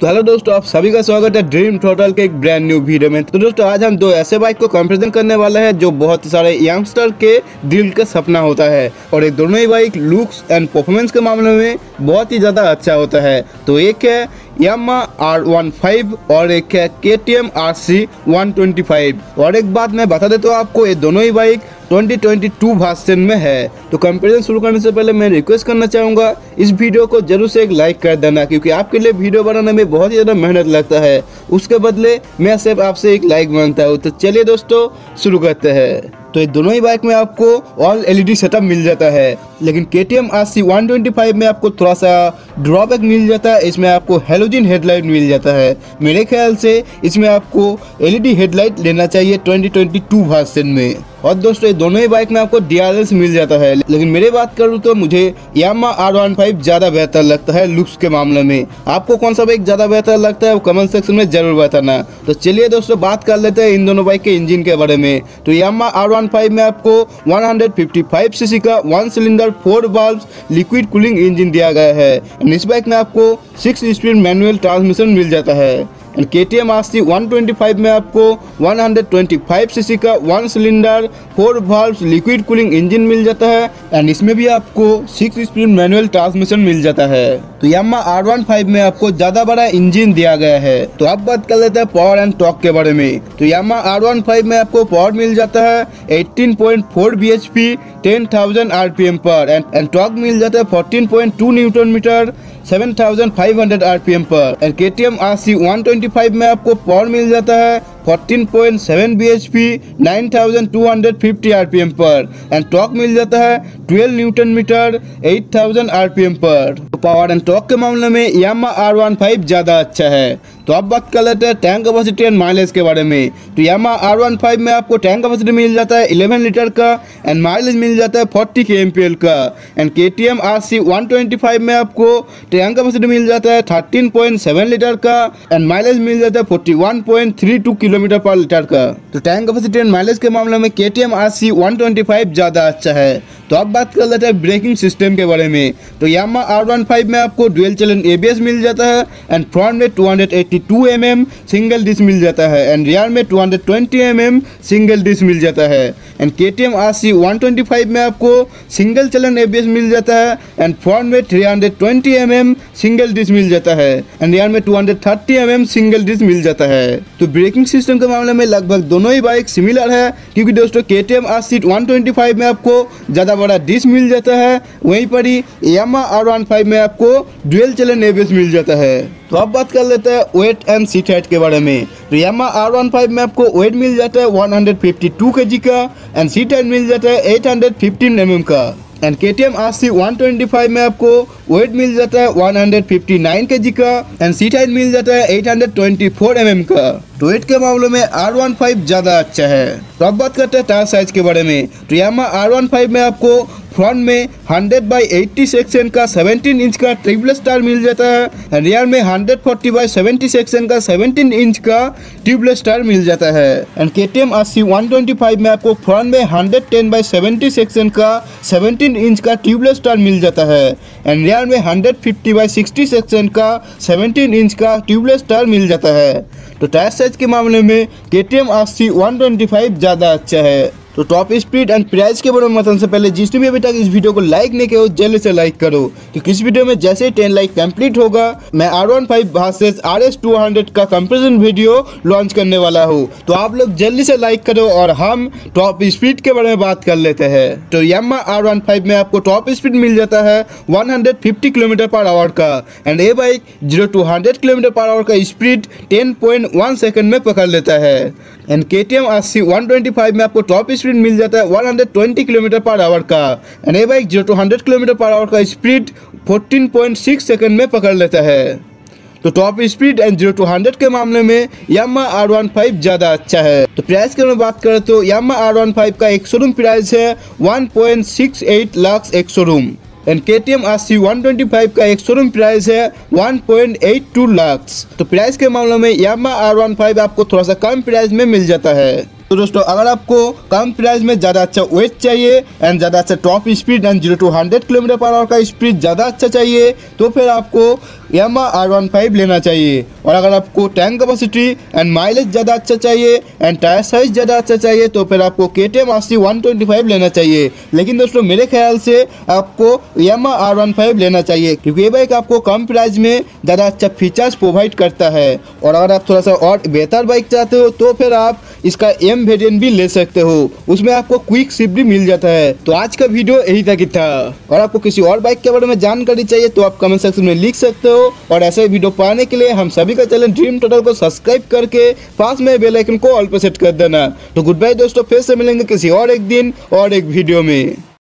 तो हेलो दोस्तों, आप सभी का स्वागत है ड्रीम टोटल के एक ब्रांड न्यू वीडियो में। तो दोस्तों आज हम दो ऐसे बाइक को कंपैरिजन करने वाले हैं जो बहुत सारे यंगस्टर के दिल का सपना होता है, और ये दोनों ही बाइक लुक्स एंड परफॉर्मेंस के मामले में बहुत ही ज़्यादा अच्छा होता है। तो एक है यामाहा R15 और एक है KTM RC125। और एक बात मैं बता देता हूँ आपको, ये दोनों ही बाइक 2022 वर्जन में है। तो कंपैरिजन शुरू करने से पहले मैं रिक्वेस्ट करना चाहूँगा, इस वीडियो को जरूर से एक लाइक कर देना, क्योंकि आपके लिए वीडियो बनाने में बहुत ही ज़्यादा मेहनत लगता है। उसके बदले मैं सिर्फ आपसे एक लाइक मांगता हूँ। तो चलिए दोस्तों शुरू करते हैं। तो ये दोनों ही बाइक में आपको ऑल LED सेटअप मिल जाता है, लेकिन KTM RC125 में आपको थोड़ा सा ड्रॉबैक मिल जाता है। इसमें आपको हेलोजन हेडलाइट मिल जाता है। मेरे ख्याल से इसमें आपको LED हेडलाइट लेना चाहिए 2022 वर्जन में। और दोस्तों ये दोनों ही बाइक में आपको DRS मिल जाता है, लेकिन मेरी बात करूँ तो मुझे यामाहा R15 ज़्यादा बेहतर लगता है लुक्स के मामले में। आपको कौन सा बाइक ज़्यादा बेहतर लगता है वो कमेंट सेक्शन में जरूर बताना। तो चलिए दोस्तों बात कर लेते हैं इन दोनों बाइक के इंजन के बारे में। तो यामाहा R15 में आपको 155 सीसी का 1 cylinder 4 valve liquid cooling engine दिया गया है। इस बाइक में आपको 6 स्पीड मैनुअल ट्रांसमिशन मिल जाता है। एंड KTM RC125 में आपको 125 सीसी का 1 cylinder 4 valve liquid cooling engine मिल जाता है, एंड इसमें भी आपको 6 स्पीड मैनुअल ट्रांसमिशन मिल जाता है। तो यामाहा R15 में आपको ज़्यादा बड़ा इंजन दिया गया है। तो अब बात कर लेते हैं पावर एंड टॉर्क के बारे में। तो यामाहा R15 में आपको पावर मिल जाता है 18.4 bhp 10,000 RPM पर, एंड टॉर्क मिल जाता है 14.2 न्यूटन मीटर 7,500 RPM पर। एंड KTM RC125 में आपको पावर मिल जाता है 14.7 bhp 9,250 RPM पर, एंड टॉर्क मिल जाता है 12 न्यूटन मीटर 8,000 RPM पर। तो पावर एंड टॉर्क के मामले में यामाहा R15 ज़्यादा अच्छा है। तो अब बात कर लेते हैं टैंक कैपेसिटी एंड माइलेज के बारे में। तो यामाहा R15 में आपको टैंक कैपेसिटी मिल जाता है 11 लीटर का, एंड माइलेज मिल जाता है 40 kmpl का। एंड KTM RC125 में आपको टैंक कैपेसिटी मिल जाता है 13.7 लीटर का, एंड माइलेज मिल जाता है 41.32 किलोमीटर पर लीटर का। तो टैंक कैपेसिटी एंड माइलेज के मामले में KTM RC125 ज़्यादा अच्छा है। तो अब बात कर लेते हैं ब्रेकिंग सिस्टम के बारे में। तो यामाहा R15 में आपको डुअल चैनल ABS मिल जाता है, एंड फ्रंट में 282 mm सिंगल डिस्क मिल जाता है, एंड रियर में 220 mm सिंगल डिस्क मिल जाता है। एंड KTM RC125 में आपको सिंगल चैनल ABS मिल जाता है, एंड फ्रंट में 320 mm सिंगल डिस्क मिल जाता है, एंड रियर में 230 mm सिंगल डिस्क मिल जाता है। तो ब्रेकिंग सिस्टम के मामले में लगभग दोनों ही बाइक सिमिलर है, क्योंकि दोस्तों KTM RC125 में आपको ज़्यादा बड़ा डिस्क मिल जाता है, वहीं पर ही यामाहा R15 में आपको डुअल चैनल ABS मिल जाता है। तो अब बात कर लेते हैं वेट एंड सीट हाइट के बारे में। तो यामाहा R15 में आपको वेट मिल जाता है 152 kg का, एंड सीट हाइट मिल जाता है 815 mm का। एंड KTM RC125 में आपको वेट मिल जाता है 159 kg का, एंड सीट हाइट मिल जाता है 824 mm का। तो वेट के मामले में R15 ज़्यादा अच्छा है। तो अब बात करते हैं टायर साइज के बारे में। तो यामाहा R15 में आपको फ्रंट में 100/80 सेक्शन का 17 इंच का ट्यूबलेस टायर मिल जाता है, एंड रियर में 140/70 सेक्शन का 17 इंच का ट्यूबलेस टायर मिल जाता है। एंड KTM RC125 में आपको फ्रंट में 110/70 सेक्शन का 17 इंच का ट्यूबलेस टायर मिल जाता है, एंड रियर में 150/60 सेक्शन का 17 इंच का ट्यूबलेस टायर मिल जाता है। तो टायर साइज के मामले में KTM RC125 ज़्यादा अच्छा है। तो टॉप स्पीड एंड प्राइस के बारे में बताने से पहले जिसने भी अभी तक इस वीडियो को लाइक नहीं किया हो जल्दी से लाइक करो, क्योंकि इस वीडियो में जैसे ही 10 लाइक कंप्लीट होगा मैं R15 वर्सेस RS200 का कंपैरिजन वीडियो लॉन्च करने वाला हूँ। तो आप लोग जल्दी से लाइक करो और हम टॉप स्पीड के बारे में बात कर लेते हैं। तो यामाहा R15 में आपको टॉप स्पीड मिल जाता है 150 km/h का, एंड ये बाइक 0 to 100 km/h का स्पीड 10.1 सेकंड में पकड़ लेता है। एंड KTM RC125 में आपको टॉप स्पीड मिल जाता है 120 km/h का, एंड ये बाइक 0 to 100 km/h का स्पीड 14.6 सेकंड में पकड़ लेता है। तो टॉप स्पीड एंड 0 to 100 के मामले में यामाहा R15 ज़्यादा अच्छा है। तो प्राइस के बारे में बात करें तो यामाहा R15 का एक शोरूम प्राइस है 1.68 लाख एक शोरूम, एंड KTM RC125 का एक शोरूम प्राइस है 1.82 लाख। तो प्राइस के मामले में यामाहा R15 आपको थोड़ा सा कम प्राइस में मिल जाता है। तो दोस्तों अगर आपको कम प्राइस में ज़्यादा अच्छा वेट चाहिए एंड ज़्यादा अच्छा top speed and 0 to 100 kilometre per hour का स्पीड ज़्यादा अच्छा चाहिए तो फिर आपको यामाहा R15 लेना चाहिए। और अगर आपको टैंक कैपेसिटी एंड माइलेज ज़्यादा अच्छा चाहिए एंड टायर साइज ज़्यादा अच्छा चाहिए तो फिर आपको KTM RC 125 लेना चाहिए। लेकिन दोस्तों मेरे ख्याल से आपको यामाहा R15 लेना चाहिए क्योंकि ये बाइक आपको कम प्राइस में ज़्यादा अच्छा फीचर्स प्रोवाइड करता है। और अगर आप थोड़ा सा और बेहतर बाइक चाहते हो तो फिर आप इसका M वेरिएंट भी ले सकते हो, उसमें आपको क्विक शिफ्ट भी मिल जाता है। तो आज का वीडियो यही तक ही था। और आपको किसी और बाइक के बारे में जानकारी चाहिए तो आप कमेंट सेक्शन में लिख सकते हो। और ऐसे वीडियो पाने के लिए हम सभी का चैनल ड्रीम टोटल को सब्सक्राइब करके पास में बेल आइकन को ऑल पर सेट कर देना। तो गुड बाय दोस्तों, फिर से मिलेंगे किसी और एक दिन और एक वीडियो में।